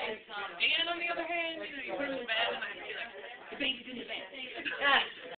And on the other hand, you know, you put it in the bed and I can be like, the baby's in the bed.